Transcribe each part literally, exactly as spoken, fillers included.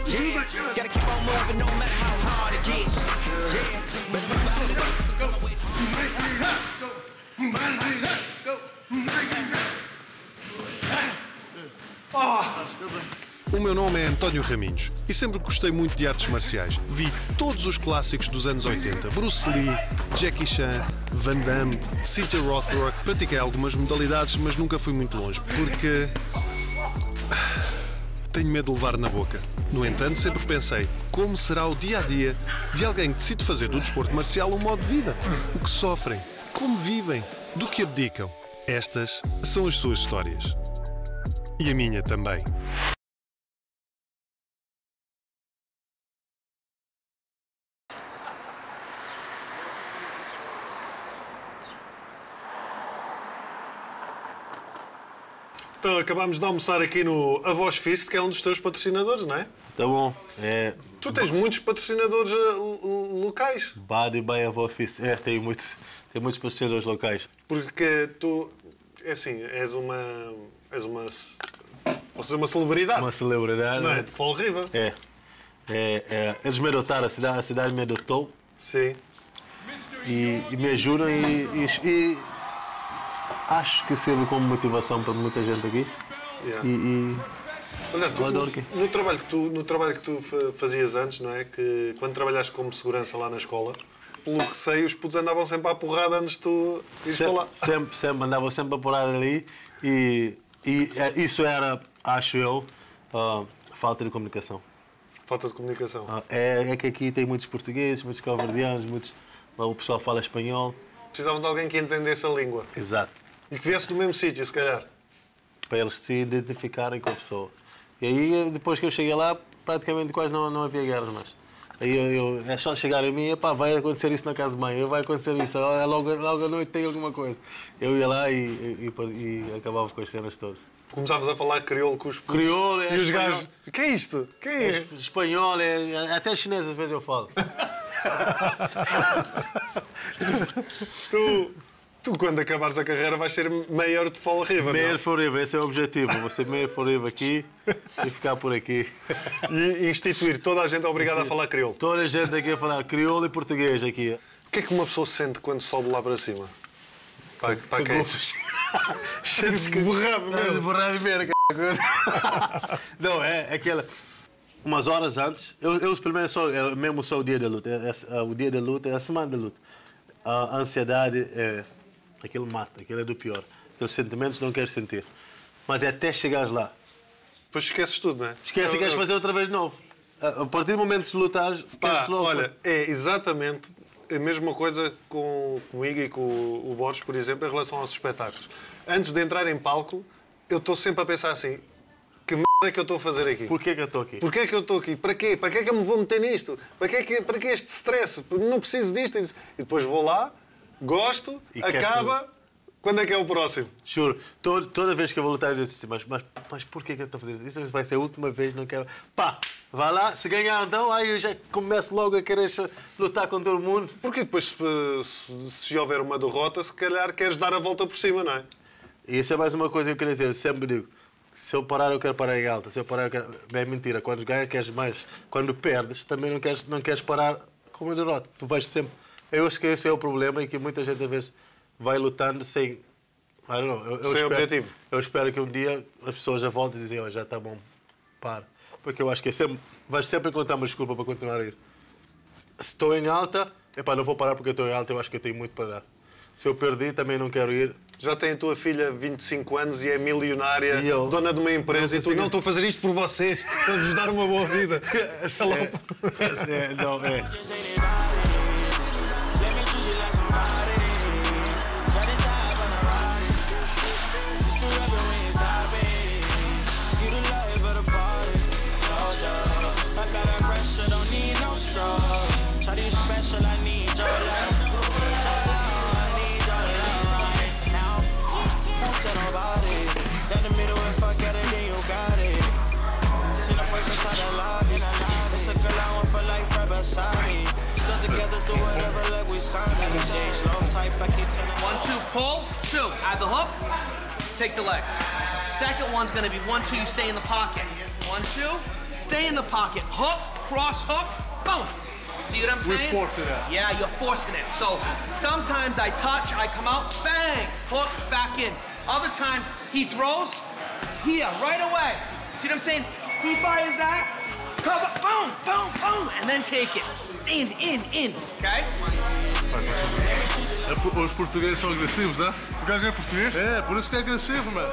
Yeah, gotta keep on moving no matter how hard it gets. Yeah, but if you out the way, so come away. O meu nome é António Raminhos e sempre gostei muito de artes marciais. Vi todos os clássicos dos anos oitenta. Bruce Lee, Jackie Chan, Van Damme, Cynthia Rothrock. Pratiquei algumas modalidades, mas nunca fui muito longe, porque... tenho medo de levar na boca. No entanto, sempre pensei, como será o dia-a-dia de alguém que decide fazer do desporto marcial um modo de vida? O que sofrem? Como vivem? Do que abdicam? Estas são as suas histórias. E a minha também. Então, acabámos de almoçar aqui no Avós Fist, que é um dos teus patrocinadores, não é? Tá bom. É... Tu tens muitos patrocinadores uh, locais. Body by Avós Fist. É, tem muitos, tem muitos patrocinadores locais. Porque tu, é assim, és uma... és uma... posso dizer uma celebridade. Uma celebridade. Não é? De Fall River. É. é, é eles me adotaram, a cidade, a cidade me adotou. Sim. E, e me ajudam e, e, e acho que serve como motivação para muita gente aqui. Yeah. E, e Olha, tu, adoro aqui. No trabalho que tu, no trabalho que tu fazias antes, não é? Que quando trabalhaste como segurança lá na escola, pelo que sei, os putos andavam sempre à porrada antes de tu ires para lá. Sempre, sempre, andavam sempre a porrada ali e, e isso era, acho eu, uh, falta de comunicação. Falta de comunicação. Uh, é, é que aqui tem muitos portugueses, muitos cabo-verdianos, muitos, o pessoal fala espanhol. Precisavam de alguém que entendesse a língua. Exato. E que viesse do mesmo sítio, se calhar. Para eles se identificarem com a pessoa. E aí, depois que eu cheguei lá, praticamente quase não, não havia guerras mais. Aí eu, eu, é só chegar a mim, epá, vai acontecer isso na casa de mãe, vai acontecer isso, logo, logo à noite tem alguma coisa. Eu ia lá e, e, e, e acabava com as cenas todas. Começavas a falar crioulo com os putos. Crioulo, é e os espanhol. gajos. O que é isto? Quem é? é espanhol, é, até chinês às vezes eu falo. tu, tu, quando acabares a carreira, vais ser Mayor de Fall River. Mayor Forever, esse é o objetivo. Vou ser Mayor Forever aqui e ficar por aqui. E instituir toda a gente obrigada a falar crioulo. Toda a gente aqui a falar crioulo e português aqui. O que é que uma pessoa sente quando sobe lá para cima? Para, para quem? Sente-se que borrado mesmo. Borrado mesmo. Não, é aquela... Umas horas antes, eu, eu primeiro só, é, mesmo só o dia da luta. É, é, o dia da luta é a semana da luta. A ansiedade é... aquilo mata, aquilo é do pior. Aqueles sentimentos não queres sentir. Mas é até chegares lá. Depois esqueces tudo, não é? Esquece e queres fazer outra vez de novo. A partir do momento de lutares, queres logo. Olha, é exatamente a mesma coisa com, comigo e com o, o Borges, por exemplo, em relação aos espetáculos. Antes de entrar em palco, eu estou sempre a pensar assim, que merda é que eu estou a fazer aqui? Porquê que eu estou aqui? Porquê é que eu estou aqui? Para quê? Para que é que eu me vou meter nisto? Para que é que, para que este stress? Não preciso disto. E depois vou lá, gosto, e acaba... Quando é que é o próximo? Juro, toda, toda vez que eu vou lutar, eu disse assim, mas, mas, mas porquê que eu estou a fazer isso? Isso vai ser a última vez, não quero... Pá, vai lá, se ganhar então, aí eu já começo logo a querer lutar com todo mundo. Porque depois, se, se, se houver uma derrota, se calhar queres dar a volta por cima, não é? E isso é mais uma coisa que eu queria dizer, eu sempre digo, se eu parar eu quero parar em alta, se eu parar eu quero... É mentira, quando ganhas queres mais, quando perdes também não queres, não queres parar com uma derrota, tu vais sempre... Eu acho que esse é o problema e que muita gente às vezes vai lutando sem... I don't know, eu, eu sem espero, objetivo. Eu espero que um dia as pessoas já voltem e dizem, oh, já está bom, para. Porque eu acho que é sempre, vais sempre encontrar uma desculpa para continuar a ir. Se estou em alta, epá, não vou parar porque eu estou em alta, eu acho que eu tenho muito para dar. Se eu perdi, também não quero ir. Já tem a tua filha vinte e cinco anos e é milionária, e eu, dona de uma empresa, e tu, não estou a fazer isto por vocês, para vos dar uma boa vida. é, é, não, é. One, two, pull, two. Add the hook, take the leg. Second one's gonna be one, two, you stay in the pocket. One, two, Stay in the pocket. Hook, cross hook, boom. See what I'm saying? We're forcing it. Yeah, you're forcing it. So sometimes I touch, I come out, bang, hook, back in. Other times he throws, here, right away. See what I'm saying? He fires that, cover, boom, boom, boom, and then take it. In, in, in, okay? Os portugueses são agressivos, né? O gajo é português? É, por isso que é agressivo, mano.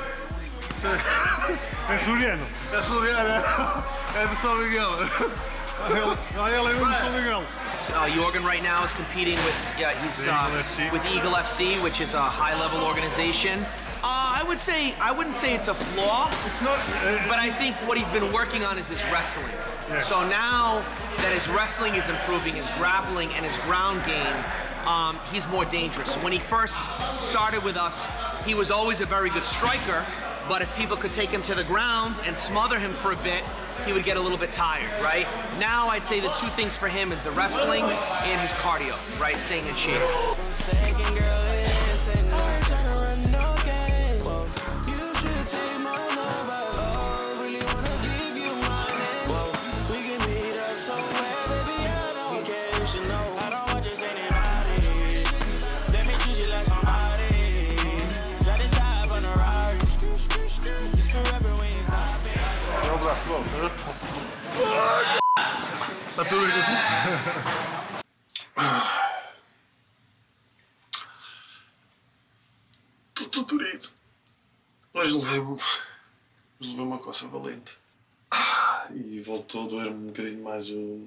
É suriano. É suriano, é? É de São Miguel. Ah, ele é de São Miguel. Uh, Jorgen right now is competing with, yeah, he's uh, Eagle F C. with Eagle F C, which is a high-level organization. Uh, I would say, I wouldn't say it's a flaw. It's not. Uh, But I think what he's been working on is his wrestling. Yeah. So now that his wrestling is improving, his grappling and his ground game, um, he's more dangerous. So when he first started with us, he was always a very good striker, but if people could take him to the ground and smother him for a bit, he would get a little bit tired, right? Now I'd say the two things for him is the wrestling and his cardio, right? Staying in shape. Está tudo bem contigo? Estou tudo durito. Hoje levei, hoje levei uma coça valente. E voltou a doer-me um bocadinho mais o,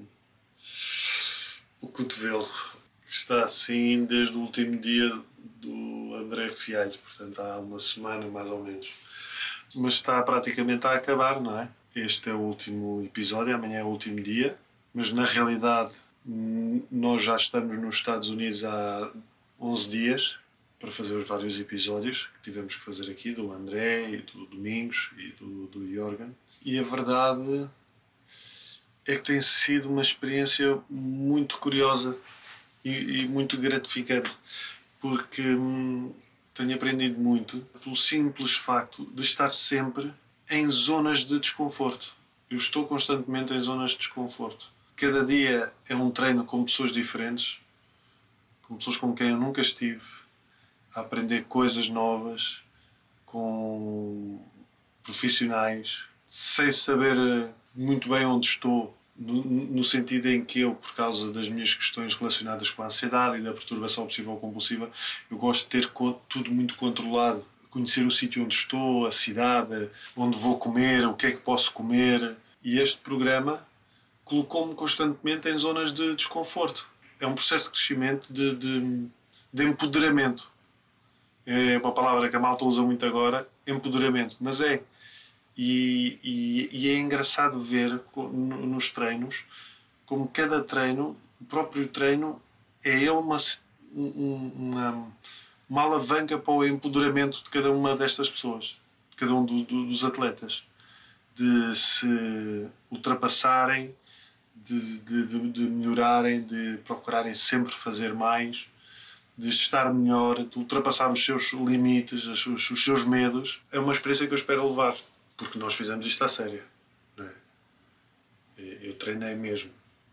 o cotovelo, que está assim desde o último dia do André Fialho, portanto há uma semana mais ou menos. Mas está praticamente a acabar, não é? Este é o último episódio, amanhã é o último dia, mas na realidade nós já estamos nos Estados Unidos há onze dias para fazer os vários episódios que tivemos que fazer aqui, do André e do Domingos e do, do Jorgen. E a verdade é que tem sido uma experiência muito curiosa e, e muito gratificante, porque hum, tenho aprendido muito pelo simples facto de estar sempre em zonas de desconforto. Eu estou constantemente em zonas de desconforto. Cada dia é um treino com pessoas diferentes, com pessoas com quem eu nunca estive, a aprender coisas novas, com profissionais, sem saber muito bem onde estou, no, no sentido em que eu, por causa das minhas questões relacionadas com a ansiedade e da perturbação obsessiva-compulsiva, eu gosto de ter tudo muito controlado. Conhecer o sítio onde estou, a cidade, onde vou comer, o que é que posso comer. E este programa colocou-me constantemente em zonas de desconforto. É um processo de crescimento, de, de, de empoderamento. É uma palavra que a malta usa muito agora, empoderamento, mas é. E, e, e é engraçado ver nos treinos como cada treino, o próprio treino, é ele uma, uma, uma alavanca para o empoderamento de cada uma destas pessoas, de cada um do, do, dos atletas, de se ultrapassarem, de, de, de, de melhorarem, de procurarem sempre fazer mais, de estar melhor, de ultrapassar os seus limites, os, os seus medos. É uma experiência que eu espero levar, porque nós fizemos isto à séria, não é? Eu treinei mesmo.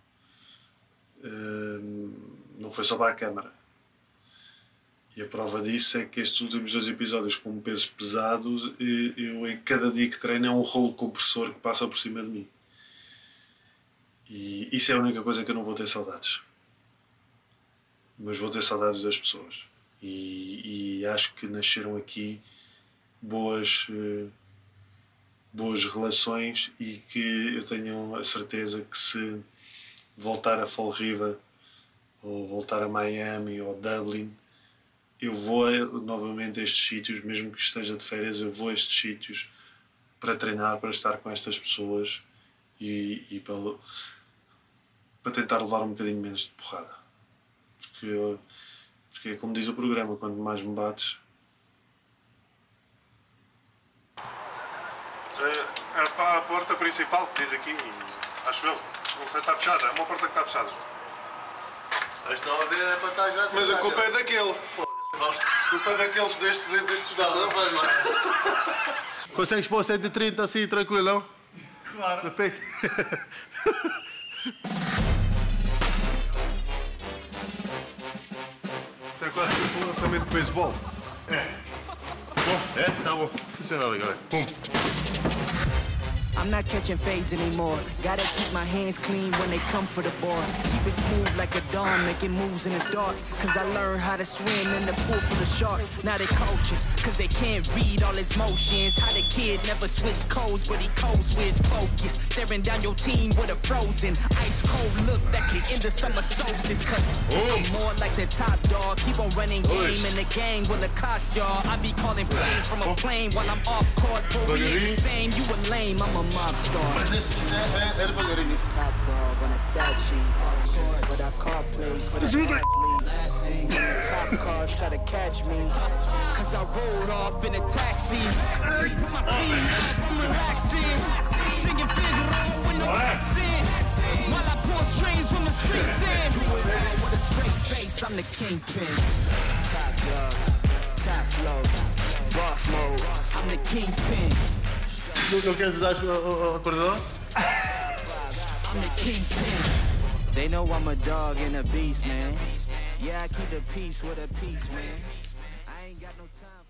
Não foi só para a câmara. E a prova disso é que estes últimos dois episódios com pesos pesados, eu em cada dia que treino é um rolo compressor que passa por cima de mim. E isso é a única coisa que eu não vou ter saudades. Mas vou ter saudades das pessoas. E, e acho que nasceram aqui boas, boas relações e que eu tenho a certeza que se voltar a Fall River, ou voltar a Miami ou Dublin, eu vou novamente a estes sítios, mesmo que esteja de férias, eu vou a estes sítios para treinar, para estar com estas pessoas e, e para, para tentar levar um bocadinho menos de porrada. Porque, eu, porque é como diz o programa, quanto mais me bates... É, é para a porta principal que tens aqui, acho eu. Não sei, está fechada, é uma porta que está fechada. Mas não a ver é para estar já. Mas a culpa é daquele. A culpa é daqueles destes, destes dados. Não faz mal. Consegues pôr cento e trinta assim, tranquilo, não? Claro. Da peito. Isto é quase tipo um lançamento de beisebol. É? Tá bom. Funcionou agora. Pum. I'm not catching fades anymore. Gotta keep my hands clean when they come for the ball. Keep it smooth like a dawn, making moves in the dark. Cause I learned how to swim in the pool full of sharks. Now they coaches, cause they can't read all his motions. How the kid never switch codes, but he code switch focus. Staring down your team with a frozen, ice cold look that could end the summer solstice. Cause I'm more like the top dog. Keep on running game and the gang will accost y'all. I be calling plays from a plane while I'm off court. But we ain't the same, you a lame, I'm a mob star. Mas isto é, é, é devagarinho isso. Top dog on a stat sheet. Off court, but I call plays for the athletes. Cop cars try to catch me. Cause I rolled off in a taxi. With my feet up, I'm relaxing. Singing Figaro with no accent. While I pull strings from the streets in. Do it all with a straight face, I'm the kingpin. Top dog, top flow, boss mode. I'm the kingpin. Não queres usar o acordador? I'm the kingpin. They know I'm a dog and a beast, man. Yeah, I keep the peace with a peace, man. I ain't got no time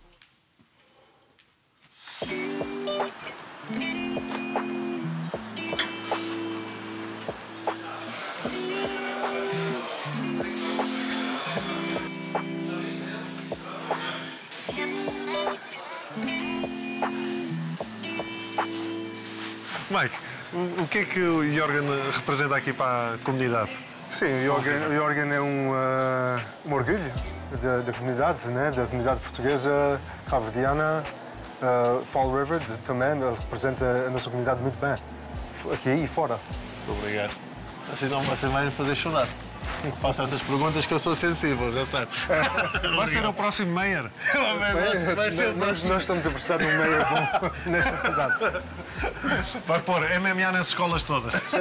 Mike, o, o que é que o Jorgen representa aqui para a comunidade? Sim, o Jorgen, o Jorgen é um, uh, um orgulho da, da comunidade, né? Da comunidade portuguesa, cabo-verdiana. Uh, Fall River de, também ele representa a nossa comunidade muito bem, aqui e fora. Muito obrigado. Assim não você vai me fazer chorar. Faço essas perguntas que eu sou sensível, já sabe. Vai ser o próximo mayor. Vai, vai ser o nós, próximo. nós estamos a precisar de um meio bom nesta cidade. Vai pôr M M A nas escolas todas. Sim.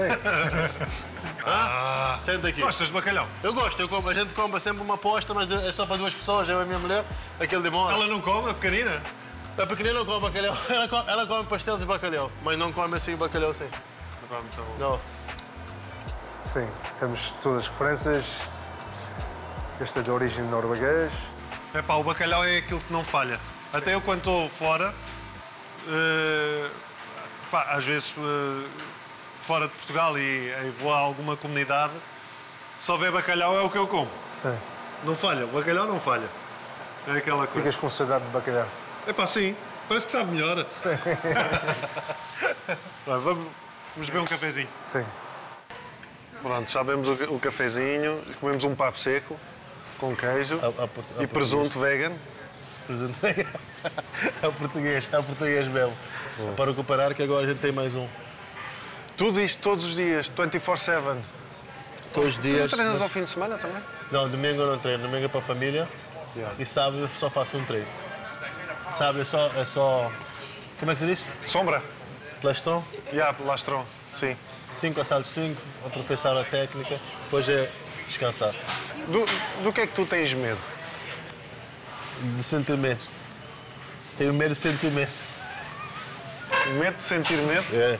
Ah, senta aqui. Gostas de bacalhau? Eu gosto, eu como, a gente compra sempre uma aposta, mas é só para duas pessoas, eu e a minha mulher, aquele de moda. Ela não come, a pequenina? A pequenina não come bacalhau, ela come, ela come pastéis de bacalhau, mas não come assim bacalhau assim. Não come, tá bom. Não. Sim, temos todas as referências. Este é de origem norueguês. É pá, o bacalhau é aquilo que não falha. Sim. Até eu, quando estou fora, uh, pá, às vezes uh, fora de Portugal e, e vou a alguma comunidade, se houver bacalhau é o que eu como. Sim. Não falha, o bacalhau não falha. É aquela coisa. Ficas com saudade de bacalhau. É pá, sim. Parece que sabe melhor. Vai, vamos, vamos beber um cafezinho. Sim. Pronto, já bebemos o, o cafezinho, comemos um papo seco com queijo A- a port- a e presunto vegan. Presunto vegan. É o português, é o português mesmo. Para recuperar que agora a gente tem mais um. Tudo isto todos os dias, vinte e quatro sete. Todos os Tu dias. treinas mas- ao fim de semana também? Não, domingo eu não treino, domingo é para a família. Yeah. E sábado eu só faço um treino. Sábado é só, é só... Como é que se diz? Sombra? Plastron. Já, lastron, sim. cinco a sábado cinco, aperfeiçoar a técnica, depois é descansar. Do, do que é que tu tens medo? De sentir medo. Tenho medo de sentir medo. Medo de sentir medo? É,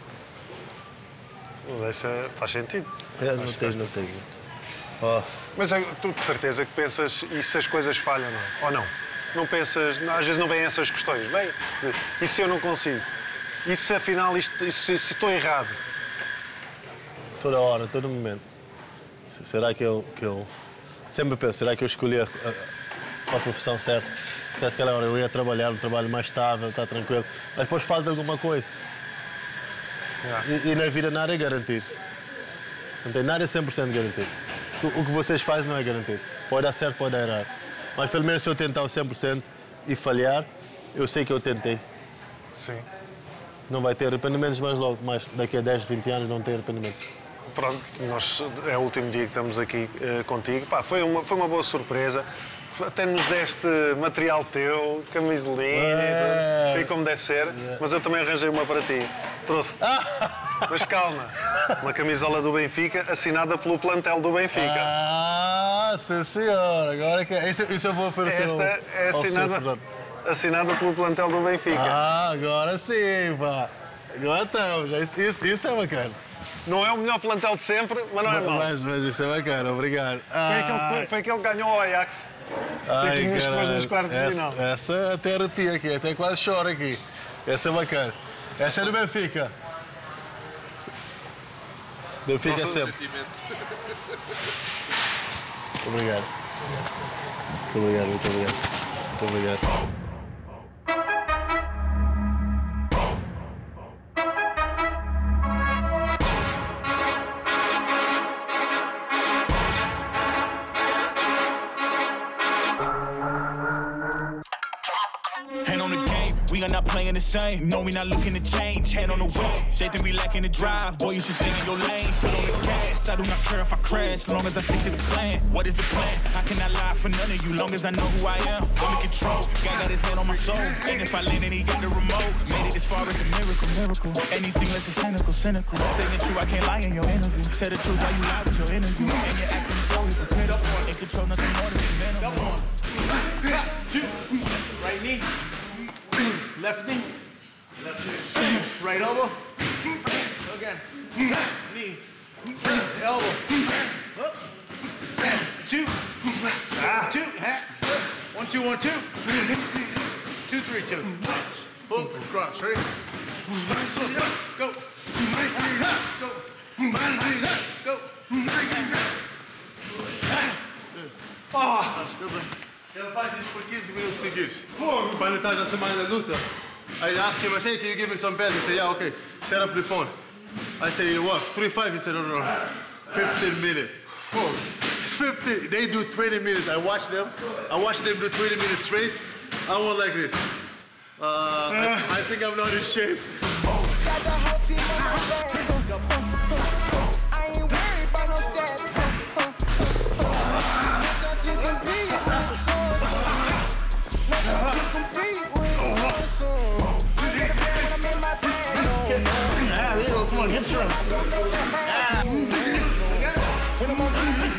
Não deixa, faz sentido. é não tens, não tens medo. Ó, Mas é, tu de certeza que pensas, e se as coisas falham, não? Ou não? Não pensas, não, às vezes não vêm essas questões, vem, de, e se eu não consigo? E se afinal isto, e se, se estou errado? toda hora, todo momento. Se- Será que eu, que eu... Sempre penso, será que eu escolhi a, a, a profissão certa? Porque se calhar eu ia trabalhar, um trabalho mais estável, está tranquilo. Mas depois falta alguma coisa. E, e na vida nada é garantido. Não tem nada cem por cento garantido. Tu- O que vocês fazem não é garantido. Pode dar certo, pode dar errado. Mas pelo menos se eu tentar o cem por cento e falhar, eu sei que eu tentei. Sim. Não vai ter arrependimentos mais logo, mas daqui a dez, vinte anos não tem arrependimentos. Pronto, nós, é o último dia que estamos aqui eh, contigo. Pá, foi, uma, foi uma boa surpresa. Até nos deste material teu, camisolinha, É. foi como deve ser. Mas eu também arranjei uma para ti. Trouxe. Mas calma, uma camisola do Benfica assinada pelo plantel do Benfica. Ah, sim senhor. Agora que isso, isso eu vou oferecer Esta ao- é ao senhor assinada, Fernando. assinada pelo plantel do Benfica. Ah, agora sim, pá. Agora estamos. Isso, isso, isso é bacana. Não é o melhor plantel de sempre, mas não é mau. Mas, mas isso é bacana, obrigado. Foi aquele, foi aquele que ganhou ao Ajax. Ai, nos, nos quartos de essa, final. essa até arrepia aqui, até quase choro aqui. Essa é bacana. Essa é do Benfica. Benfica sempre. Muito obrigado. Muito obrigado, muito obrigado. Muito obrigado. We are not playing the same. No, we not looking to change. Hand on the wheel. They think we lacking the drive. Boy, you should stay in your lane. Foot on the gas. I do not care if I crash, as long as I stick to the plan. What is the plan? I cannot lie for none of you, long as I know who I am. I'm in control. God got his hand on my soul. And if I land, then he got the remote. Made it as far as a miracle, miracle. Anything less is cynical, cynical. Saying the truth, I can't lie in your interview. Tell the truth, why you lie with your interview. And you're acting so hypocritical. In control, nothing more than minimal. Right knee. Left knee. Left knee. Right elbow. Again. Knee. Elbow. Up. Two. Ah. Two. One, two, one, two. Two, three, two. Hook, cross. Ready? Go. Go. Go. Oh. Ele faz isso por quinze minutos seguidos. Fogo! Quando estás na semana da luta, I ask him, I say, can you give me some pens? He say, yeah, okay. Set up the phone. I say, what, three five? He said, no, no, no. fifteen minutes. Fogo! It's fifteen. They do twenty minutes. I watch them. I watch them do twenty minutes straight. I won't like this. Uh, I, I think I'm not in shape. Got the whole team on my back. I ain't worried about no stats. Nothing to compete with. Nothing to compete with. I get a bag when I'm in my bag. Ah, there you go. Come on, hit some. Ah. When I'm on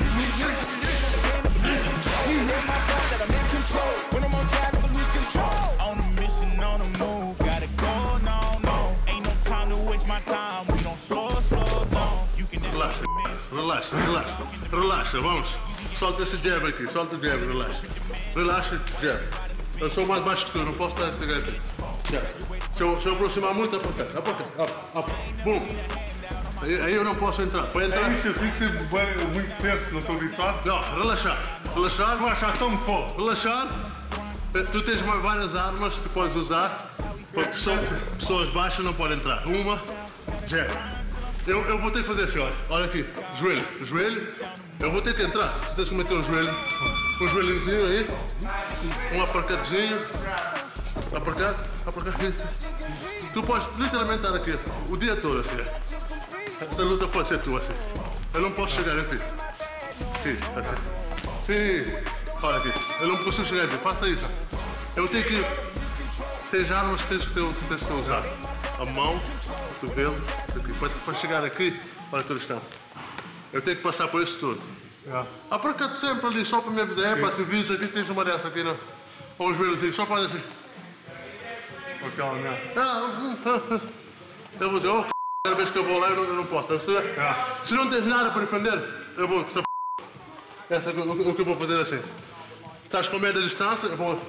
When I'm on drive, never lose control. On a mission, on the move, gotta go, no, no. Ain't no time to waste my time, we don't slow, slow down. You can never Relaxa, relaxa, relaxa, relaxa, vamos. Solta esse jab aqui, solta o jab, relaxa. Relaxa, jab. Eu sou mais baixo que tu, não posso estar integrando. Jab. Se eu, se eu aproximar muito, uppercut, uppercut, up, up, boom. Aí, aí eu não posso entrar. Pode entrar. É isso, eu fico sempre bem, muito tenso, não estou habituado. Não, relaxar. Relaxar. Relaxar, tão fogo. Relaxar. Tu tens várias armas que podes usar. Para pessoas, pessoas baixas não podem entrar. Uma, jab. Eu, eu vou ter que fazer assim, olha. Olha aqui, joelho, joelho. Eu vou ter que entrar. Tu tens que meter um joelho. Um joelhozinho aí. Um uppercutzinho. Uppercut, uppercut. Tu podes literalmente estar aqui o dia todo assim. Essa luta pode ser tua assim. Eu não posso chegar em ti. Aqui, assim. Sim. Olha aqui. Eu não consigo chegar em ti. Faça isso. Eu tenho que... Tens armas que tens que, ter, que, tens que usar. A mão, o cotovelo, isso aqui. Para, para chegar aqui, olha que eles estão. Eu tenho que passar por isso tudo. Yeah. Uppercut sempre ali, só para me avisar. É, para se vídeo aqui, tens uma dessa aqui, não? Ou um joelhozinho, só para assim. Aquela minha. Ah, eu vou dizer, oh, c... cada vez que eu vou lá eu não, eu não posso. Yeah. Se não tens nada para defender, eu vou. Se... Essa é o, o que eu vou fazer assim. Estás com medo da distância, eu vou.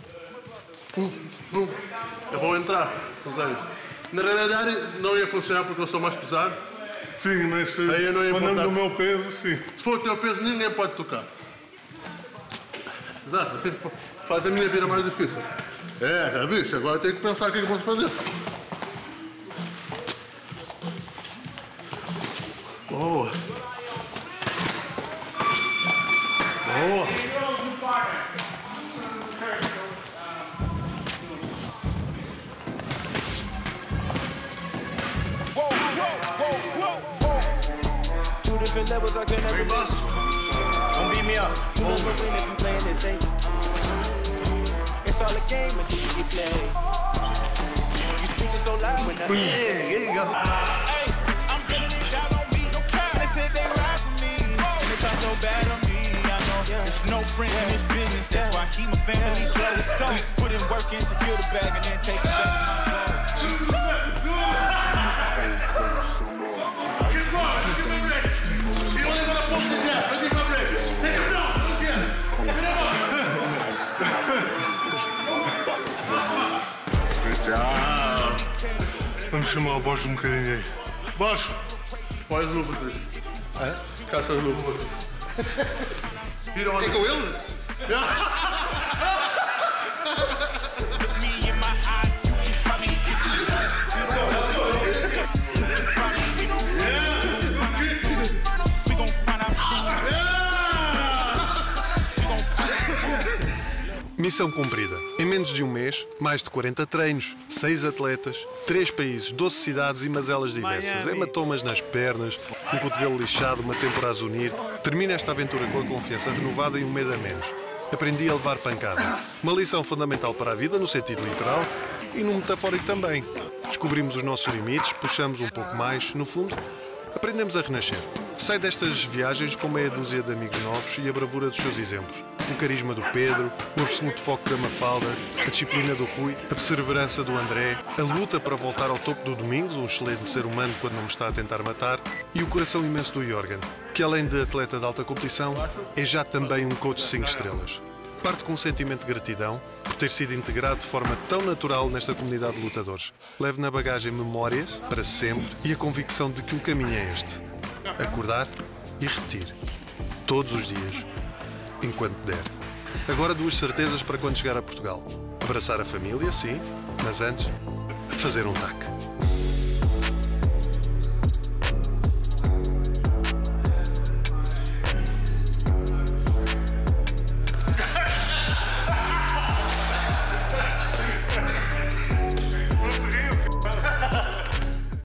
Eu vou entrar. Usar isso. Na realidade, não ia funcionar porque eu sou mais pesado. Sim, mas se aí eu não ia mandando no meu peso, sim. Se for o teu peso, ninguém pode tocar. Exato, assim faz a minha vida mais difícil. É, já viste? Agora eu tenho que pensar o que eu posso fazer. Boa. Boa. Whoa, whoa, whoa, whoa, whoa. Two different levels I can never Hey, boss. Don't beat me up. You never win if you playing this, eh? It's all a game until you get played. You speaking so loud when I Yeah, here you go. Hey, I'm feeling it down on me, no cap. They said they ride for me, and they talk so bad on me. I know there's no friends in this business, that's why I keep my family close. Go, put in work and secure the bag, and then take it back to my phone. Tchau. Vamos chamar o Bosch um bocadinho aí. Bosch! Põe as luvas aí. É? Caça as luvas. É com ele? Missão cumprida. Em menos de um mês, mais de quarenta treinos, seis atletas, três países, doze cidades e mazelas diversas, hematomas nas pernas, um cotovelo lixado, uma têmpora a zunir. Termina esta aventura com a confiança renovada e um medo a menos. Aprendi a levar pancada. Uma lição fundamental para a vida, no sentido literal e no metafórico também. Descobrimos os nossos limites, puxamos um pouco mais, no fundo, aprendemos a renascer. Sai destas viagens com meia dúzia de amigos novos e a bravura dos seus exemplos. O carisma do Pedro, o absoluto foco da Mafalda, a disciplina do Rui, a perseverança do André, a luta para voltar ao topo do Domingos, um excelente ser humano quando não me está a tentar matar, e o coração imenso do Jorgen, que além de atleta de alta competição, é já também um coach cinco estrelas. Parte com um sentimento de gratidão por ter sido integrado de forma tão natural nesta comunidade de lutadores. Levo na bagagem memórias, para sempre, e a convicção de que o caminho é este. Acordar e repetir. Todos os dias. Enquanto der. Agora duas certezas para quando chegar a Portugal. Abraçar a família, sim, mas antes, fazer um tac.